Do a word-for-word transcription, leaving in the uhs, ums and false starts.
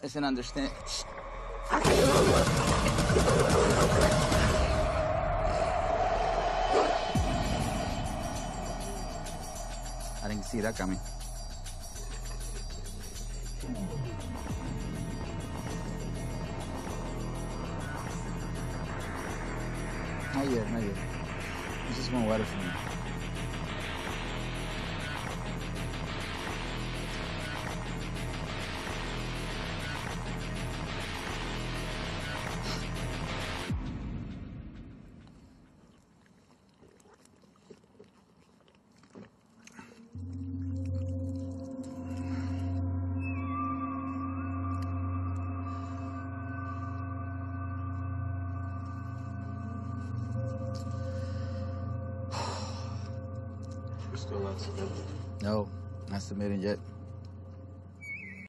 It's an understand. I didn't see that coming. Not yet, not yet. It's just one water for me. Still not submitted? No, not submitted yet.